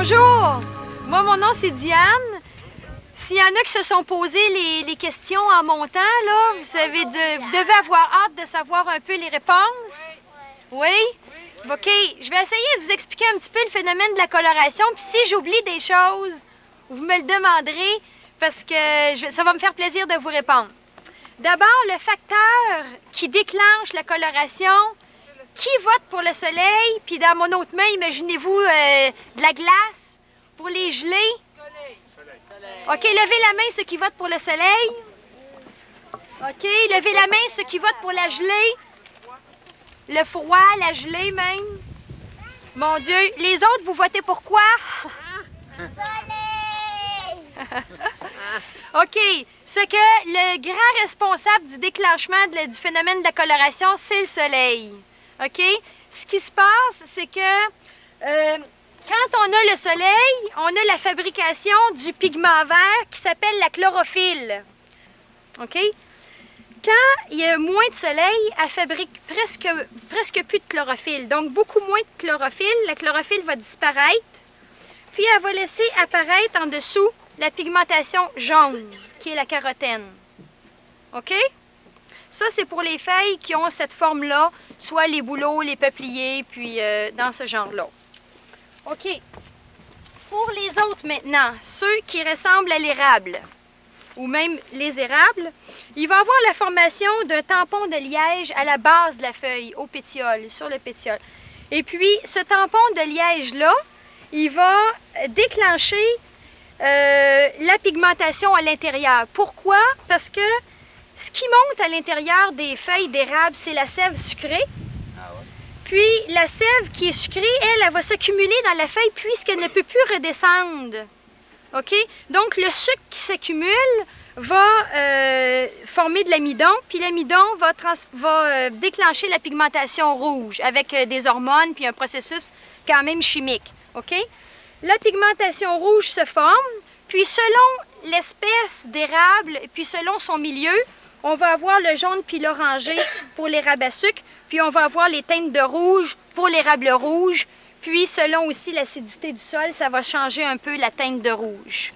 Bonjour! Moi, mon nom, c'est Diane. S'il y en a qui se sont posé les questions en montant, là, vous devez avoir hâte de savoir un peu les réponses. Oui? OK, je vais essayer de vous expliquer un petit peu le phénomène de la coloration. Puis si j'oublie des choses, vous me le demanderez parce que ça va me faire plaisir de vous répondre. D'abord, le facteur qui déclenche la coloration, qui vote pour le soleil? Puis dans mon autre main, imaginez-vous de la glace pour les geler. OK, levez la main ceux qui votent pour le soleil. OK, levez la main ceux qui votent pour la gelée. Le froid, la gelée même. Mon Dieu, les autres, vous votez pour quoi? Soleil! OK, ce que le grand responsable du déclenchement du phénomène de la coloration, c'est le soleil. OK? Ce qui se passe, c'est que quand on a le soleil, on a la fabrication du pigment vert qui s'appelle la chlorophylle. OK? Quand il y a moins de soleil, elle fabrique presque plus de chlorophylle. Donc, beaucoup moins de chlorophylle. La chlorophylle va disparaître. Puis, elle va laisser apparaître en dessous la pigmentation jaune, qui est la carotène. OK? Ça, c'est pour les feuilles qui ont cette forme-là, soit les bouleaux, les peupliers, puis dans ce genre-là. OK. Pour les autres maintenant, ceux qui ressemblent à l'érable, ou même les érables, il va avoir la formation d'un tampon de liège à la base de la feuille, au pétiole, sur le pétiole. Et puis, ce tampon de liège-là, il va déclencher la pigmentation à l'intérieur. Pourquoi? Parce que ce qui monte à l'intérieur des feuilles d'érable, c'est la sève sucrée. Puis, la sève qui est sucrée, elle va s'accumuler dans la feuille puisqu'elle ne peut plus redescendre. OK? Donc, le sucre qui s'accumule va former de l'amidon, puis l'amidon va déclencher la pigmentation rouge avec des hormones puis un processus quand même chimique. OK? La pigmentation rouge se forme, puis selon l'espèce d'érable, puis selon son milieu, on va avoir le jaune puis l'orangé pour l'érable à sucre, puis on va avoir les teintes de rouge pour l'érable rouge, puis selon aussi l'acidité du sol, ça va changer un peu la teinte de rouge.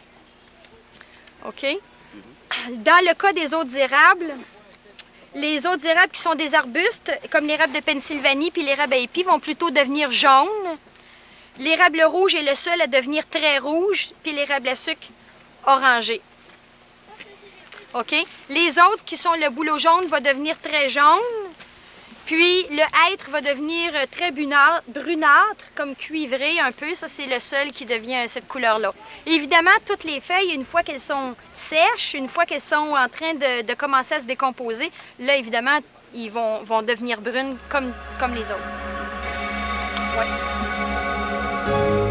OK? Dans le cas des autres érables, les autres érables qui sont des arbustes, comme l'érable de Pennsylvanie puis l'érable à épis, vont plutôt devenir jaunes. L'érable rouge est le seul à devenir très rouge, puis l'érable à sucre orangé. OK? Les autres qui sont le bouleau jaune va devenir très jaune, puis le hêtre va devenir très brunâtre, comme cuivré un peu. Ça, c'est le seul qui devient cette couleur-là. Évidemment, toutes les feuilles, une fois qu'elles sont sèches, une fois qu'elles sont en train de commencer à se décomposer, là, évidemment, ils vont devenir brunes comme les autres. Ouais.